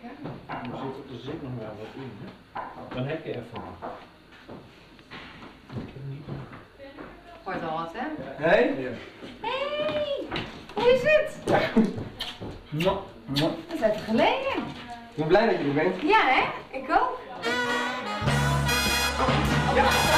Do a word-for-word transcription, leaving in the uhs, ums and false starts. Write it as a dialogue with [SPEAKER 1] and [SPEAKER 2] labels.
[SPEAKER 1] kijken.
[SPEAKER 2] Er zit nog wel wat in, hè? Dan heb je even wat.
[SPEAKER 1] Hoort al wat, hè?
[SPEAKER 3] Hé? Hey?
[SPEAKER 2] Ja.
[SPEAKER 1] Hey! Hoe is het?
[SPEAKER 3] Ja. Ja.
[SPEAKER 1] Dat is even geleden.
[SPEAKER 3] Ik ben blij dat je er bent.
[SPEAKER 1] Ja, hè? Ik ook.
[SPEAKER 3] Ja.